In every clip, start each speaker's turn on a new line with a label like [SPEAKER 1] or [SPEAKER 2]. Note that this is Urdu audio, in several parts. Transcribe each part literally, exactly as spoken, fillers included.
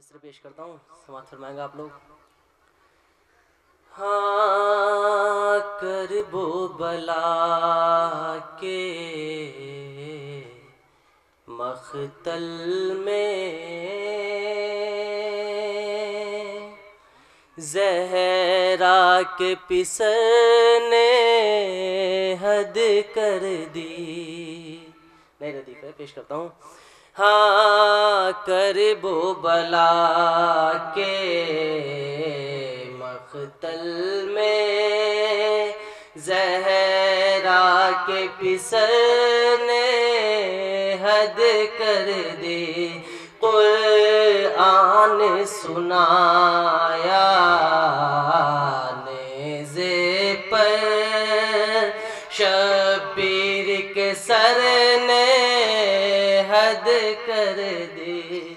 [SPEAKER 1] مصر پیش کرتا ہوں، سماعت فرمائیں گا آپ لوگ۔ ہاں کرب و بلا کے مقتل میں زہرا کے پسر نے حد کر دی۔ نئی ردیف ہے، پیش کرتا ہوں۔ ہاں کرب و بلا کے مقتل میں زہرا کے پسر نے حد کر دی۔ قرآن سنایا نیزے پر شبیر کے سر نے حد کر دی۔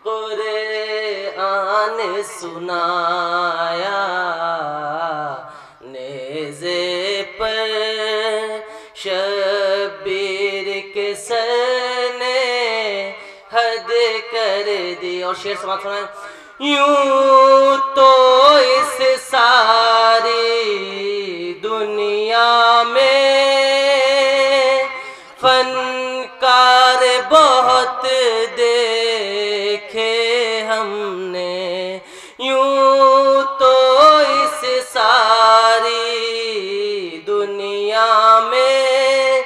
[SPEAKER 1] قرآن سنایا نیزے پر شبیر کے سر نے حد کر دی۔ اور شعر سماعت فرمائیں۔ یوں تو اس ساری دنیا میں فنکار بہت دیکھے ہم نے، یوں تو اس ساری دنیا میں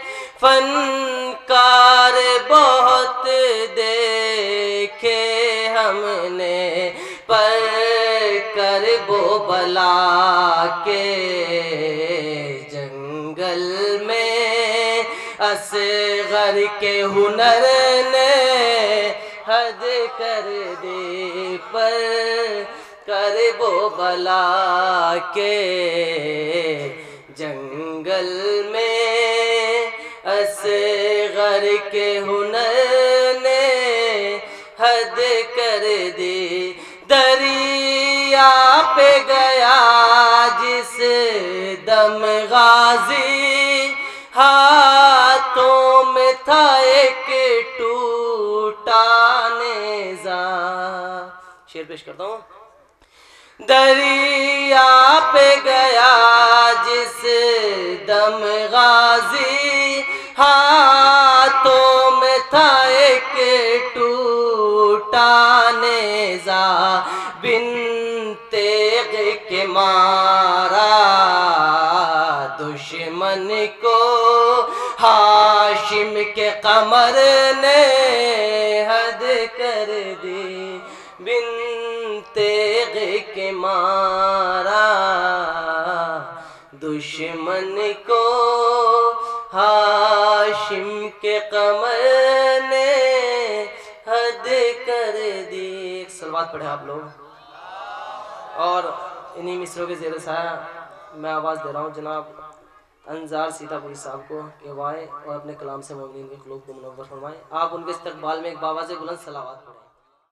[SPEAKER 1] فنکار بہت دیکھے ہم نے، پر کرب و بلا کے جنگل میں اصغر کے ہنر نے حد کر دی۔ پر کرب و بلا کے جنگل میں اصغر کے ہنر نے حد کر دی۔ دریا پہ گیا جس دم غازی، ہاتھوں میں تھا ایک ٹوٹا نیزہ۔ شعر پیش کرتا ہوں۔ دریا پہ گیا جس دم غازی، ہاتھوں میں تھا ایک ٹوٹا نیزہ، بن تیغ کے مارا دشمن کو ہاشم کے قمر نے حد کر دی۔ بن تیغ کے مارا دشمن کو ہاشم کے قمر نے حد کر دی۔ ایک صلوات پڑھیں آپ لوگ۔ اور انہی مصروں کے زیر سایہ میں آواز دے رہا ہوں جناب انظار سیتا پوری صاحب کو کہ وہ آئے اور اپنے کلام سے مومنین کے قلوب کو منور فرمائیں۔ آپ ان کے استقبال میں ایک باواز بلند صلوات پڑھیں۔